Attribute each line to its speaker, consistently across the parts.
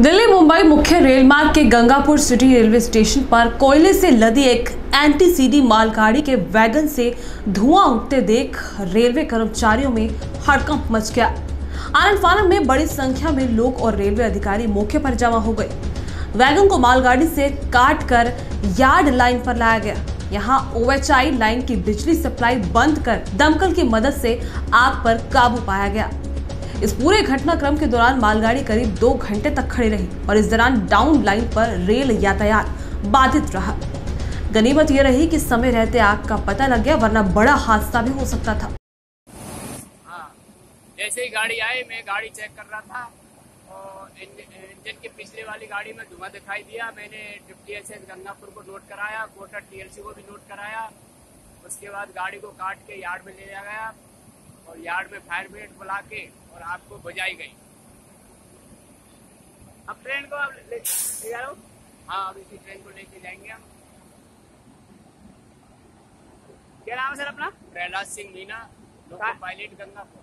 Speaker 1: दिल्ली मुंबई मुख्य रेल मार्ग के गंगापुर सिटी रेलवे स्टेशन पर कोयले से लदी एक एंटी-सीडी मालगाड़ी के वैगन से धुआं उठते देख रेलवे कर्मचारियों में हड़कंप मच गया। आनन-फानन में बड़ी संख्या में लोग और रेलवे अधिकारी मौके पर जमा हो गए। वैगन को मालगाड़ी से काट कर यार्ड लाइन पर लाया गया। यहाँ OHI लाइन की बिजली सप्लाई बंद कर दमकल की मदद से आग पर काबू पाया गया। इस पूरे घटनाक्रम के दौरान मालगाड़ी करीब 2 घंटे तक खड़ी रही और इस दौरान डाउन लाइन पर रेल यातायात बाधित रहा। गनीमत यह रही कि समय रहते आग का पता लग गया, वरना बड़ा हादसा भी हो सकता था।
Speaker 2: जैसे ही गाड़ी आई, मैं गाड़ी चेक कर रहा था और इंजन की पिछले वाली गाड़ी में धुआं दिखाई दिया। मैंने डिप्टी एसएस गंगापुर को नोट कराया, कोटा TLC को भी नोट कराया। उसके बाद गाड़ी को काट के यार्ड में ले जाया गया और यार्ड में फायर ब्रिगेड बुला के और आग को बुझाई गई। अब ट्रेन को आप ले जा रहे हो? हाँ, अब इसी ट्रेन को लेके जाएंगे हम। क्या नाम है सर अपना? Prahlad Singh Meena, loco pilot Gangapur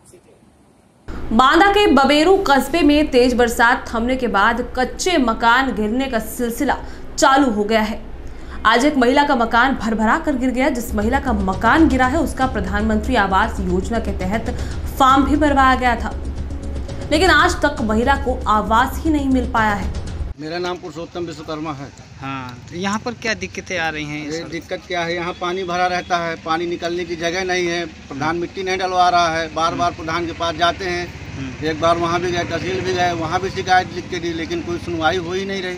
Speaker 2: city.
Speaker 1: Banda के बबेरू कस्बे में तेज बरसात थमने के बाद कच्चे मकान गिरने का सिलसिला चालू हो गया है। आज एक महिला का मकान भरभरा कर गिर गया। जिस महिला का मकान गिरा है उसका प्रधानमंत्री आवास योजना के तहत फॉर्म भी भरवाया गया था, लेकिन आज तक महिला को आवास ही नहीं मिल पाया है।
Speaker 3: मेरा नाम पुरुषोत्तम विश्वकर्मा है।
Speaker 4: हाँ, तो यहाँ पर क्या दिक्कतें आ रही हैं?
Speaker 3: ये दिक्कत क्या है, यहाँ पानी भरा रहता है, पानी निकलने की जगह नहीं है। प्रधान मिट्टी नहीं डलवा रहा है। बार बार प्रधान के पास जाते हैं। एक बार वहाँ भी गए, तहसील भी गए, वहाँ भी शिकायत लिख के दी, लेकिन कोई सुनवाई हो ही नहीं रही।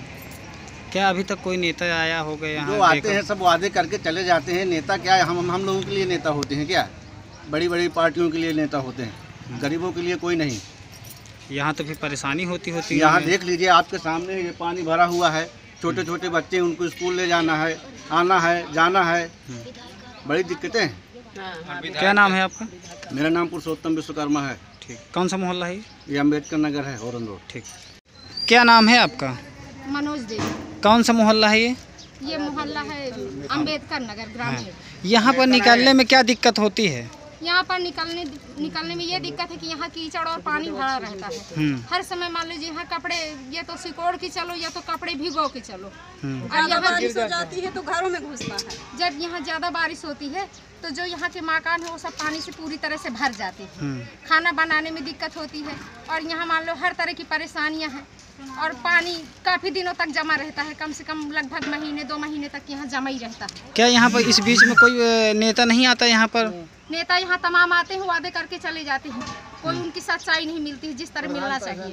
Speaker 4: क्या अभी तक कोई नेता आया होगा यहाँ?
Speaker 3: जो आते हैं सब वादे करके चले जाते हैं। नेता क्या है, हम लोगों के लिए नेता होते हैं क्या? बड़ी बड़ी पार्टियों के लिए नेता होते हैं, गरीबों के लिए कोई नहीं।
Speaker 4: यहाँ तो भी परेशानी होती है।
Speaker 3: यहाँ देख लीजिए, आपके सामने ये पानी भरा हुआ है। छोटे छोटे बच्चे, उनको स्कूल ले जाना है, आना है, जाना है, बड़ी दिक्कतें हैं।
Speaker 4: क्या नाम है आपका?
Speaker 3: मेरा नाम पुरुषोत्तम विश्वकर्मा है।
Speaker 4: ठीक, कौन सा मोहल्ला है
Speaker 3: ये? अम्बेडकर नगर है, हॉर्न रोड।
Speaker 4: ठीक, क्या नाम है आपका?
Speaker 5: मनोज देवी।
Speaker 4: कौन सा मोहल्ला है ये?
Speaker 5: ये मोहल्ला है अम्बेडकर नगर ग्रामीण।
Speaker 4: यहाँ पर निकलने में क्या दिक्कत होती है?
Speaker 5: यहाँ पर निकलने में ये दिक्कत है कि यहाँ कीचड़ और पानी भरा रहता है। हर समय मान लीजिए यहाँ कपड़े ये तो सिकोड़ के चलो या तो कपड़े भिगो के चलो। और यहाँ
Speaker 6: बारिश हो जाती है तो घरों में घुसता है।
Speaker 5: जब यहाँ ज्यादा बारिश होती है तो जो यहाँ के मकान है वो सब पानी से पूरी तरह से भर जाते हैं। खाना बनाने में दिक्कत होती है और यहाँ मान लो हर तरह की परेशानियाँ हैं और पानी काफी दिनों तक जमा रहता है। कम से कम लगभग महीने 2 महीने तक यहाँ जमा ही रहता है।
Speaker 4: क्या यहाँ पर इस बीच में कोई नेता नहीं आता? यहाँ पर
Speaker 5: नेता यहाँ तमाम आते हैं, वादे करके चले जाते हैं, कोई उनकी सच्चाई नहीं मिलती है जिस तरह मिलना चाहिए।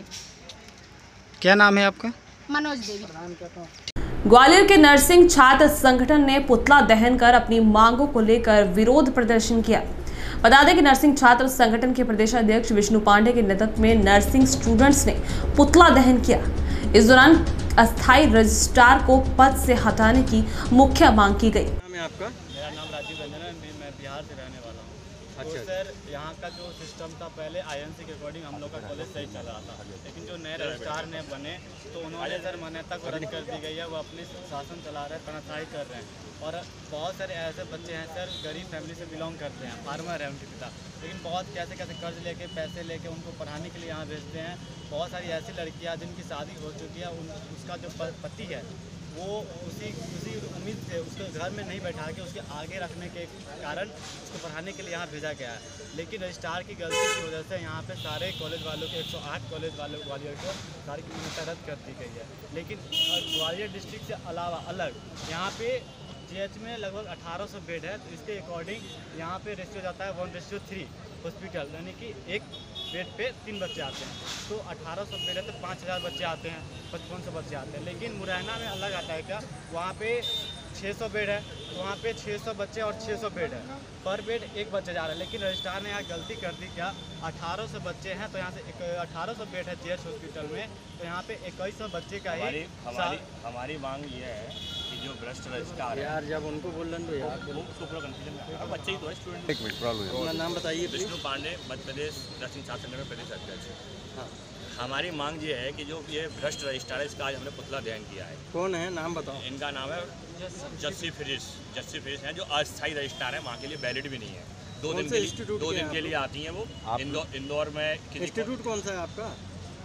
Speaker 4: क्या नाम है आपका?
Speaker 5: मनोज देवी।
Speaker 1: ग्वालियर के नर्सिंग छात्र संगठन ने पुतला दहन कर अपनी मांगों को लेकर विरोध प्रदर्शन किया। बता दें कि नर्सिंग छात्र संगठन के प्रदेशाध्यक्ष विष्णु पांडे के नेतृत्व में नर्सिंग स्टूडेंट्स ने पुतला दहन किया। इस दौरान अस्थायी रजिस्ट्रार को पद से हटाने की मुख्य मांग की गई।
Speaker 3: आपका?
Speaker 7: मेरा नाम राजीव रंजन है, मैं बिहार से रहने वाला हूँ।
Speaker 3: अच्छा।
Speaker 7: तो सर यहाँ का जो सिस्टम था, पहले INC के अकॉर्डिंग हम लोग का कॉलेज सही चल रहा था, लेकिन जो नए रजिस्ट्रार ने बने तो उन्होंने सर मान्यता को रद्द कर दी गई है। वो अपने शासन चला रहे हैं, तनाशाही कर रहे हैं और बहुत सारे ऐसे बच्चे हैं सर, गरीब फैमिली से बिलोंग करते हैं, फार्मर है उनके पिता, लेकिन बहुत कैसे कैसे कर्ज लेके पैसे लेके उनको पढ़ाने के लिए यहाँ भेजते हैं। बहुत सारी ऐसी लड़कियाँ जिनकी शादी हो चुकी है, उसका जो पति है वो उसी उम्मीद से उसको घर में नहीं बैठा के उसके आगे रखने के कारण उसको पढ़ाने के लिए यहाँ भेजा गया है। लेकिन रजिस्ट्रार की गलती की वजह से यहाँ पे सारे कॉलेज वालों के 108 कॉलेज वालों ग्वालियर को सारी की मान्यता रद्द कर दी गई है। लेकिन ग्वालियर डिस्ट्रिक्ट से अलावा अलग यहाँ पे GH में लगभग 1800 बेड है, तो इसके अकॉर्डिंग यहाँ पे रेशियो जाता है 1:3 हॉस्पिटल, यानी कि एक बेड पे 3 बच्चे आते हैं। तो 1800 बेड है तो 5000 बच्चे आते हैं, 5500 बच्चे आते हैं। लेकिन मुरैना में अलग आता है क्या, वहाँ पे 600 बेड है, तो वहाँ पे 600 बच्चे और 600 बेड है, पर बेड एक बच्चा जा रहा है। लेकिन रजिस्ट्रार ने यहाँ गलती कर दी क्या, 1800 बच्चे हैं तो यहाँ से 1800 बेड है GH हॉस्पिटल में, तो यहाँ पे 2100 बच्चे का ही
Speaker 8: हमारी मांग ये है कि जो भ्रष्ट रजिस्ट्रार
Speaker 3: यार जब उनको बोल रहे तो यार
Speaker 8: वो उसको पूरा कन्फ्यूजन में है। बच्चे ही तो है, स्टूडेंट।
Speaker 3: एक मिनट प्रॉब्लम। अपना नाम बताइए।
Speaker 8: विष्णु पांडे, मध्य प्रदेश नर्सिंग छात्र संगठन में प्रदेश अध्यक्ष।
Speaker 3: हाँ,
Speaker 8: हमारी मांग ये है कि जो ये भ्रष्ट रजिस्ट्रार है, इसका आज हमने पुतला दहन किया है।
Speaker 3: कौन है, नाम बताओ।
Speaker 8: इनका नाम है जस्सी फिरिस हैं, जो अस्थायी रजिस्ट्रार है, वहाँ के लिए वैलिड भी नहीं है। 2 दिन के लिए आती हैं वो। इंदौर में।
Speaker 3: इंस्टीट्यूट कौन सा है आपका?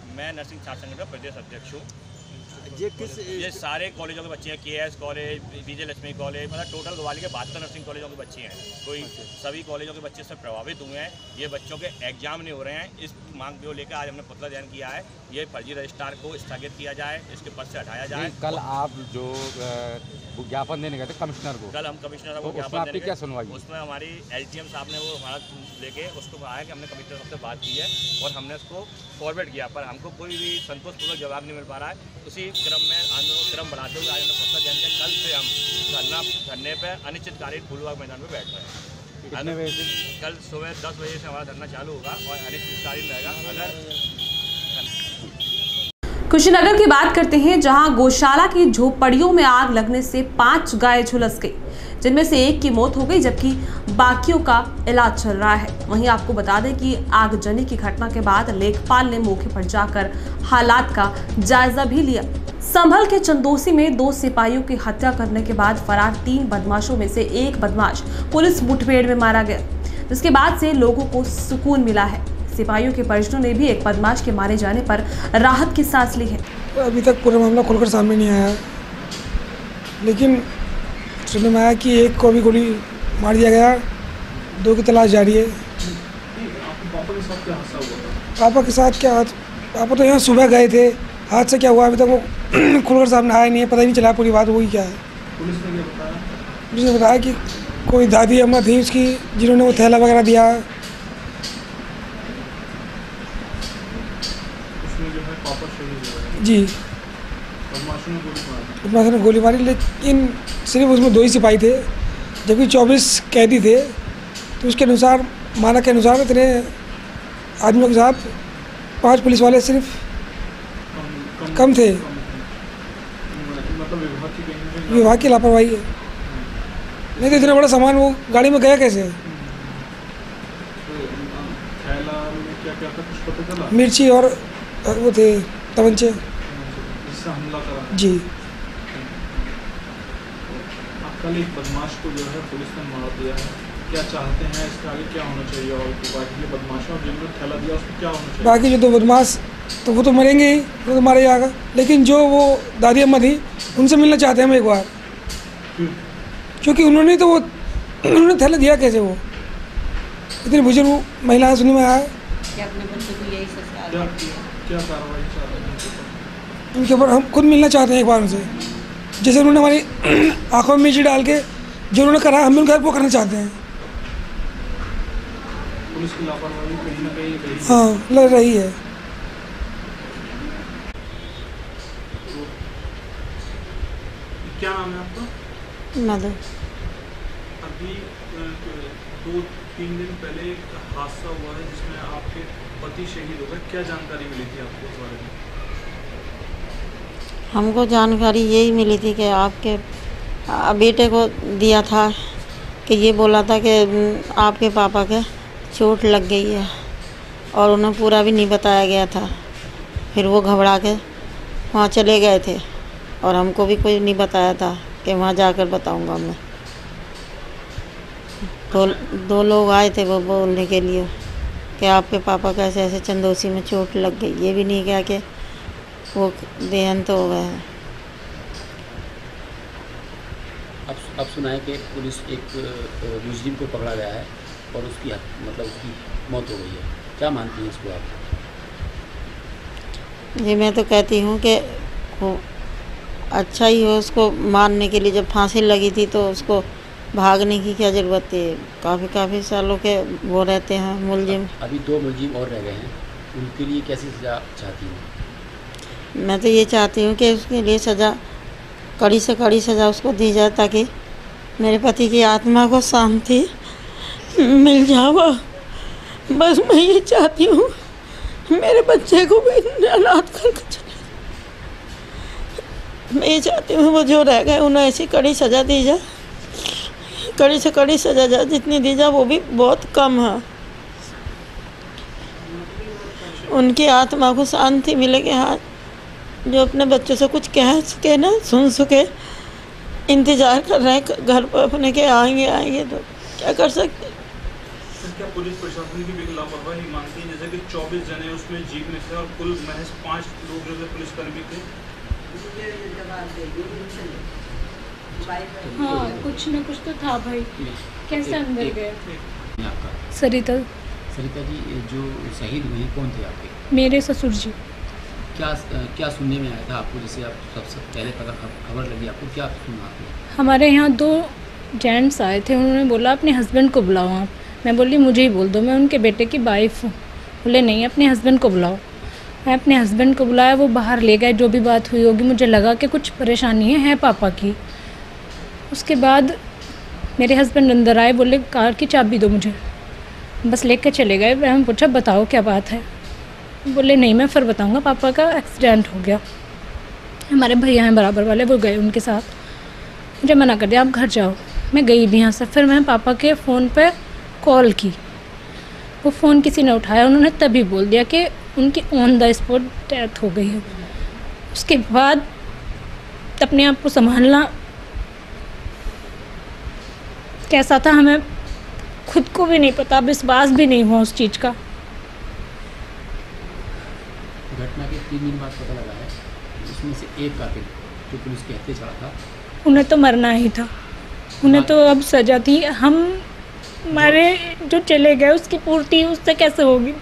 Speaker 8: मैं नर्सिंग छात्र संगठन का प्रदेश अध्यक्ष हूँ।
Speaker 3: ये
Speaker 8: सारे कॉलेजों के बच्चे हैं, KS college, Vijay Lakshmi college, मतलब टोटल ग्वालियर के 72 नर्सिंग कॉलेजों के बच्चे हैं। कोई सभी कॉलेजों के बच्चे से प्रभावित हुए हैं। ये बच्चों के एग्जाम नहीं हो रहे हैं। इस मांग को लेकर आज हमने पुतला दहन किया है। ये फर्जी रजिस्ट्रार को स्थगित किया जाए, इसके पद से हटाया जाए।
Speaker 9: कल आप जो ज्ञापन देने गए थे कमिश्नर को,
Speaker 8: कल हम कमिश्नर साहब को
Speaker 9: ज्ञापन देने क्या सुनवाई?
Speaker 8: उसमें हमारी LGM साहब ने वो हमारा लेके उसको कहा कि हमने कमिश्नर साहब से बात की है और हमने उसको फॉरवर्ड किया, पर हमको कोई भी संतोषपूर्वक जवाब नहीं मिल पा रहा है। उसी क्रम में आंदोलन क्रम बढ़ाते हुए आज हमने पुतला दहन किया। कल से हम धरने पर अनिश्चितकालीन फूलबाग मैदान में बैठ रहे हैं।
Speaker 9: कितने बजे से?
Speaker 8: कल सुबह 10 बजे से हमारा धरना चालू होगा और अनिश्चितकालीन रहेगा। अगर
Speaker 1: कुशीनगर की बात करते हैं, जहां गौशाला की झोपड़ियों में आग लगने से 5 गाय झुलस गई, जिनमें से एक की मौत हो गई जबकि बाकियों का इलाज चल रहा है। वहीं आपको बता दें कि आगजनी की घटना के बाद लेखपाल ने मौके पर जाकर हालात का जायजा भी लिया। संभल के चंदोसी में 2 सिपाहियों की हत्या करने के बाद फरार 3 बदमाशों में से एक बदमाश पुलिस मुठभेड़ में मारा गया, जिसके बाद से लोगों को सुकून मिला है। सिपाहियों के परिजनों ने भी एक बदमाश के मारे जाने पर राहत की सांस ली है।
Speaker 10: अभी तक पूरा मामला खुलकर सामने नहीं आया, लेकिन सुनने में आया कि एक को भी गोली मार दिया गया, 2 की तलाश जारी है।
Speaker 11: पापा के साथ क्या हादसा हुआ?
Speaker 10: पापा के साथ क्या, पापा तो यहाँ सुबह गए थे, हादसा क्या हुआ अभी तक वो खुलकर सामने आया नहीं है, पता ही नहीं चला पूरी बात वही क्या है।
Speaker 11: पुलिस ने क्या बताया?
Speaker 10: पुलिस ने बताया कि कोई दादी अम्मा थी उसकी, जिन्होंने वो थैला वगैरह दिया।
Speaker 11: उसमें जो है पापा शहीद हुए
Speaker 10: जी, बदमाशों ने गोली मारी, लेकिन सिर्फ उसमें 2 ही सिपाही थे जबकि 24 कैदी थे। तो उसके अनुसार, मानक के अनुसार इतने आदमियों के साथ 5 पुलिस वाले सिर्फ कम थे।
Speaker 11: मतलब
Speaker 10: विभाग की लापरवाही है। नहीं तो इतना बड़ा सामान वो गाड़ी में गया कैसे?
Speaker 11: थैला में क्या क्या था कुछ पता चला?
Speaker 10: मिर्ची और वो थे तमंचे,
Speaker 11: जिससे हमला करा।
Speaker 10: जी।
Speaker 11: कल एक बदमाश को जो है पुलिस ने मार दिया है, क्या चाहते हैं इसके आगे क्या होना चाहिए? और बाकी के बदमाशों और जिन्होंने थैला दिया उसको क्या होना चाहिए?
Speaker 10: बाकी जो 2 बदमाश तो वो तो मरेंगे ही, वो तो मारा जाएगा, लेकिन जो वो दादी अम्मा थी उनसे मिलना चाहते हैं हम एक बार। क्योंकि उन्होंने थैला दिया कैसे? वो इतनी बुजुर्ग महिला सुनने में आया।
Speaker 11: क्या कार्रवाई चाह रहे हैं
Speaker 10: उनके ऊपर? हम खुद मिलना चाहते हैं एक बार उनसे, जैसे उन्होंने हमारी आंखों में मिर्ची डाल के जो उन्होंने करा, हम भी उनका वो करना चाहते हैं।
Speaker 11: पुलिस की लापरवाही कहीं ना कहीं
Speaker 10: हाँ लग रही है।
Speaker 11: क्या नाम है आपका?
Speaker 12: मधु।
Speaker 11: अभी 2-3 दिन पहले एक हादसा हुआ है जिसमें आपके पति शहीद हो गए, क्या जानकारी मिली थी आपको इस बारे में?
Speaker 12: हमको जानकारी यही मिली थी कि आपके बेटे को दिया था कि ये बोला था कि आपके पापा के चोट लग गई है, और उन्हें पूरा भी नहीं बताया गया था। फिर वो घबरा के वहाँ चले गए थे और हमको भी कोई नहीं बताया था कि वहाँ जाकर बताऊंगा मैं। तो 2 लोग आए थे वो बोलने के लिए कि आपके पापा का ऐसे ऐसे चंदोसी में चोट लग गई, ये भी नहीं कहा कि वो देहांत हो गए हैं।
Speaker 13: अब सुना है कि पुलिस एक मुजरिम को पकड़ा गया है और उसकी मौत हो गई है, क्या मानती हैं इसको आप?
Speaker 12: जी मैं तो कहती हूँ कि अच्छा ही हो उसको मारने के लिए। जब फांसी लगी थी तो उसको भागने की क्या ज़रूरत थी? काफ़ी सालों के वो रहते हैं मुलजिम।
Speaker 13: अभी 2 मुलजिम और रह गए हैं, उनके लिए कैसी सज़ा चाहती हूँ?
Speaker 12: मैं तो ये चाहती हूँ कि उसके लिए सज़ा, कड़ी से कड़ी सज़ा उसको दी जाए, ताकि मेरे पति की आत्मा को शांति मिल जाए। बस मैं ये चाहती हूँ, मेरे बच्चे को भी अनाथ करके चले। मैं ये चाहती हूँ वो जो रह गए उन्हें ऐसी कड़ी सज़ा दी जाए, कड़ी से कड़ी सज़ा जाए, जितनी दी जाए वो भी बहुत कम है। उनकी आत्मा को शांति मिले कि हाँ, जो अपने बच्चों से कुछ कह सके ना, सुन सके। इंतज़ार कर रहे हैं घर पर अपने के आएंगे, तो क्या कर सकते।
Speaker 11: सर क्या पुलिस प्रशासन की भी लापरवाही मानती है? जैसे कि 24 जने उसमें जीप में थे और कुल महज 5 लोग जो थे पुलिसकर्मी थे।
Speaker 14: हाँ, कुछ न कुछ तो था भाई, कैसे अंदर गए?
Speaker 13: आपका
Speaker 14: सरिता
Speaker 13: जी, जो शहीद हुए हैं कौन थे आपके?
Speaker 14: मेरे ससुर जी।
Speaker 13: क्या सुनने में आया था आपको? जैसे आप सबसे पहले पता खबर लगी आपको, क्या सुना आपने?
Speaker 14: हमारे यहाँ 2 जेंट्स आए थे, उन्होंने बोला अपने हस्बैंड को बुलाओ आप। मैं बोली मुझे ही बोल दो, मैं उनके बेटे की वाइफ हूँ। बोले नहीं, अपने हस्बैंड को बुलाओ। मैं अपने हस्बैंड को बुलाया, वो बाहर ले गए। जो भी बात हुई होगी, मुझे लगा कि कुछ परेशानी है पापा की। उसके बाद मेरे हस्बैंड अंदर आए, बोले कार की चाबी दो मुझे, बस लेकर चले गए। मैंने पूछा बताओ क्या बात है? बोले नहीं मैं फिर बताऊंगा, पापा का एक्सीडेंट हो गया। हमारे भैया हैं बराबर वाले, वो गए उनके साथ। मुझे मना कर दिया आप घर जाओ। मैं गई भी यहाँ से। फिर मैं पापा के फ़ोन पे कॉल की, वो फ़ोन किसी ने उठाया। उन्होंने तभी बोल दिया कि उनकी ऑन द स्पॉट डेथ हो गई है। उसके बाद अपने आप को संभालना कैसा था हमें खुद को भी नहीं पता, विश्वास भी नहीं हुआ उस चीज़ का।
Speaker 13: घटना के 3 दिन बाद पता लगा है उसमें से एक कातिल जो पुलिस के हत्थे चढ़ा था,
Speaker 14: उन्हें तो मरना ही था, उन्हें तो अब सजा थी। हम हमारे जो चले गए उसकी पूर्ति उससे कैसे होगी?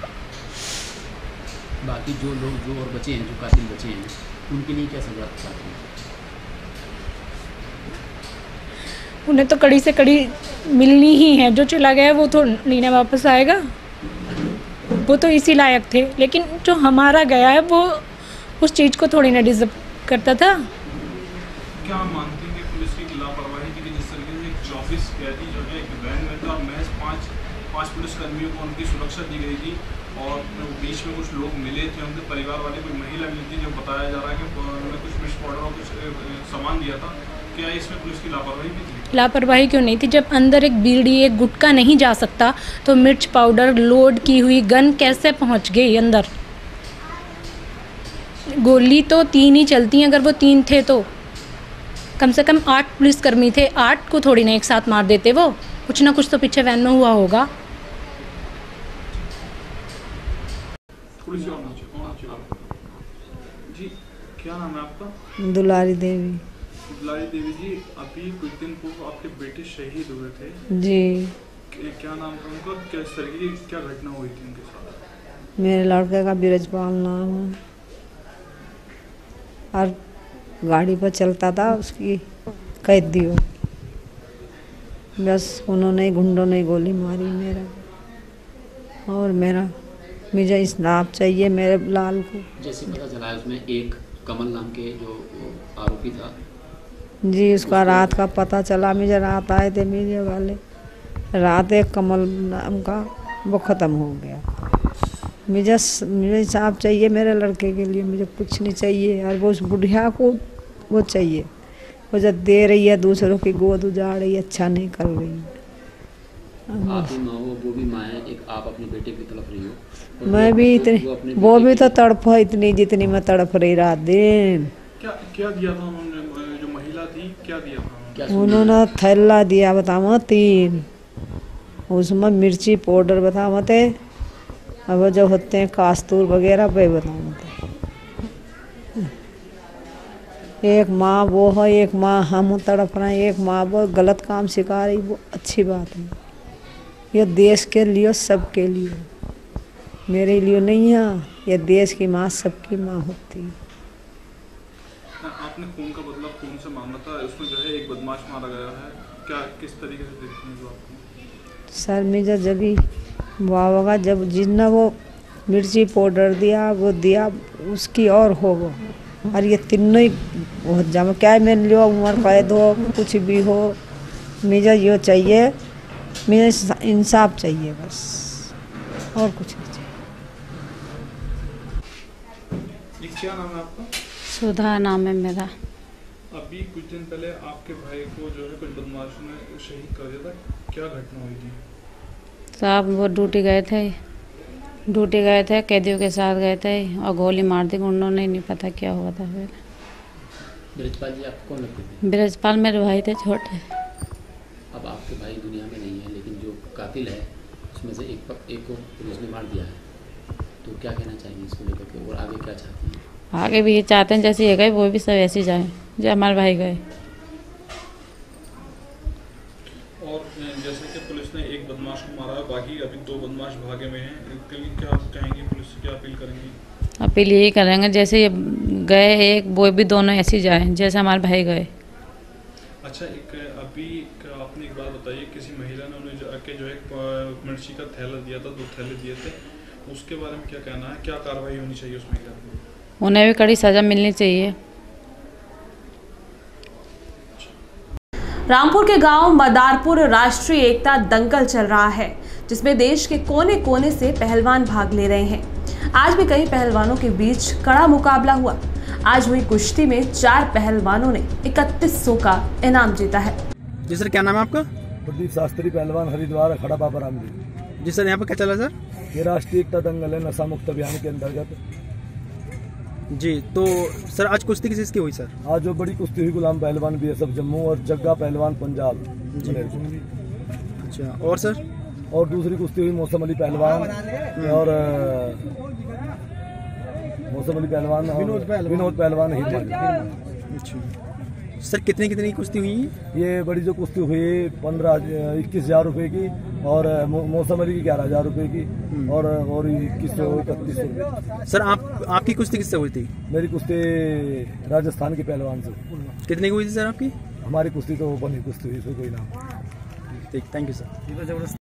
Speaker 13: बाकी जो लोग जो और बचे हैं, जो कातिल बचे हैं, उनके लिए क्या सजा चाहते हैं?
Speaker 14: उन्हें तो कड़ी से कड़ी मिलनी ही है। जो चला गया वो तो नहीं ना वापस आएगा, वो तो इसी लायक थे। लेकिन जो हमारा गया है वो उस चीज़ को थोड़ी ना डिजर्व करता था।
Speaker 11: क्या मानती हैं कि पुलिस की लापरवाही थी कि जिस तरीके से 24 कैदी जो है एक वैन में था, महज 5 पुलिसकर्मियों को उनकी सुरक्षा दी गई थी और बीच में कुछ लोग मिले थे, उनके परिवार वाले, कोई महिला मिली थी, जो बताया जा रहा है कि उन्होंने कुछ मिर्च पाउडर और कुछ सामान दिया था। क्या इसमें पुलिस की लापरवाही भी थी?
Speaker 14: लापरवाही क्यों नहीं थी? जब अंदर एक बीड़ी एक गुटखा नहीं जा सकता तो मिर्च पाउडर लोड की हुई गन कैसे पहुंच गई अंदर? गोली तो 3 ही चलती हैं, अगर वो 3 थे तो कम से कम 8 पुलिसकर्मी थे, 8 को थोड़ी ना एक साथ मार देते। वो कुछ ना कुछ तो पीछे वैन में हुआ होगा।
Speaker 11: जी क्या नाम है आपका?
Speaker 15: दुलारी देवी।
Speaker 11: दुलारी देवी जी, अभी कुछ दिन पूर्व आपके बेटे शहीद हुए थे
Speaker 15: जी।
Speaker 11: क्या नाम था उनका? किस तरीके की क्या घटना हुई थी उनके साथ?
Speaker 15: मेरे लड़के का बिरजपाल नाम है और गाड़ी पर चलता था, उसकी कैदी हो। बस उन्होंने गुंडों ने गोली मारी मेरा, और मुझे इंसाफ चाहिए मेरे लाल को।
Speaker 13: जैसे पता चला है उसमें एक कमल नाम के जो आरोपी था
Speaker 15: जी, उसका रात का पता चला। मुझे रात आए थे मीडिया वाले, रात एक कमल नाम का वो ख़त्म हो गया। मुझे इंसाफ चाहिए मेरे लड़के के लिए, मुझे कुछ नहीं चाहिए। और वो उस बुढ़िया को वो चाहिए, वो जब दे रही है दूसरों की गोद उजाड़ रही है, अच्छा नहीं कर रही है।
Speaker 13: आप भी माँ हो, वो भी माँ है, एक आप अपने बेटे की तड़प रही हो।
Speaker 15: मैं भी इतनी, वो भी तो तड़प है इतनी जितनी मैं तड़प रही रात दिन।
Speaker 11: क्या दिया था उन्होंने? जो महिला थी क्या दिया था
Speaker 15: उन्होंने? थैला दिया बताओ 3, उसमें मिर्ची पाउडर बताओ थे, अब जो होते हैं कास्तूर वगैरह वे बताओ थे। एक माँ वो है, एक माँ हम तड़प रहे हैं, एक माँ वो गलत काम सिखा रही, वो अच्छी बात है। ये देश के लिए, सबके लिए, मेरे लिए नहीं है। ये देश की माँ सबकी माँ होती है।
Speaker 11: आपने खून का बदला खून से मांगा था, उसमें जो है एक बदमाश मारा गया है, क्या किस तरीके से देखते हैं आपको?
Speaker 15: सर मुझे जब भी बाबा का जब जितना वो मिर्ची पाउडर दिया वो दिया, उसकी और हो वो, और ये तीनों ही बहुत जमा क्या है। मैंने लियो उम्र कैद हो, कुछ भी हो, मुझे ये चाहिए, मुझे इंसाफ चाहिए बस, और कुछ नहीं चाहिए।
Speaker 11: क्या नाम है आपका?
Speaker 16: सुधा नाम है मेरा।
Speaker 11: अभी कुछ दिन पहले आपके भाई को जो है कुछ बदमाशों ने शहीद कर दिया था, क्या घटना हुई थी?
Speaker 16: साहब वो ड्यूटी गए थे, कैदियों के साथ गए थे और गोली मार दी उन्होंने, नहीं पता क्या हुआ था फिर।
Speaker 13: ब्रजपाल जी आपको कौन लगते थे?
Speaker 16: ब्रजपाल मेरे भाई थे छोटे।
Speaker 13: अब आपके भाई दुनिया में नहीं है, लेकिन जो कातिल है उसमें से एक को पुलिस ने मार दिया है, तो क्या कहना चाहिए इसको लेकर के और आगे क्या चाहते हैं?
Speaker 16: आगे भी ये चाहते हैं जैसे ये गए वो भी सब ऐसे जाए जो हमारे भाई गए।
Speaker 11: और जैसे कि पुलिस ने एक बदमाश को मारा, बाकी अभी 2 बदमाश भागे हुए हैं, क्या कहेंगे पुलिस से, क्या अपील करेंगे?
Speaker 16: अपील यही करेंगे जैसे ये गए एक वो भी दोनों ऐसे जाए जैसे हमारे भाई गए।
Speaker 11: अच्छा, अभी आपने एक बात बताइए, किसी महिला ने उन्हें जाके जो है मिर्ची का थैला दिया था, 2 थैले दिए थे, उसके बारे में क्या कहना है? क्या कार्रवाई होनी चाहिए उस महिला को?
Speaker 16: उन्हें भी कड़ी सज़ा मिलनी चाहिए।
Speaker 1: रामपुर के गांव मदारपुर राष्ट्रीय एकता दंगल चल रहा है, जिसमें देश के कोने कोने से पहलवान भाग ले रहे हैं। आज भी कई पहलवानों के बीच कड़ा मुकाबला हुआ। आज हुई कुश्ती में 4 पहलवानों ने 3100 का इनाम जीता है।
Speaker 17: जी सर, क्या नाम है आपका?
Speaker 18: प्रदीप शास्त्री, पहलवान, हरिद्वार, खड़ा बाबा राम जी।
Speaker 17: जी सर, यहाँ पर क्या चला सर?
Speaker 18: ये राष्ट्रीय एकता दंगल है नशा मुक्त अभियान के अंतर्गत।
Speaker 17: जी, तो सर आज कुश्ती किस की हुई सर?
Speaker 18: आज जो बड़ी कुश्ती हुई गुलाम पहलवान BSF जम्मू और जग्गा पहलवान पंजाब।
Speaker 17: अच्छा, और सर?
Speaker 18: और दूसरी कुश्ती हुई मौसम अली पहलवान और मौसम अली पहलवान विनोद पहलवान
Speaker 17: अच्छा सर, कितनी कुश्ती हुई?
Speaker 18: ये बड़ी जो कुश्ती हुई 21,000 रुपये की और मौसम अली की 11,000 रुपये की और 2100-3100।
Speaker 17: सर आपकी कुश्ती किससे हुई थी?
Speaker 18: मेरी कुश्ती राजस्थान के पहलवान से।
Speaker 17: कितने की हुई थी सर आपकी?
Speaker 18: हमारी कुश्ती तो बनी कुश्ती हुई, कोई नाम।
Speaker 17: ठीक, थैंक यू सर।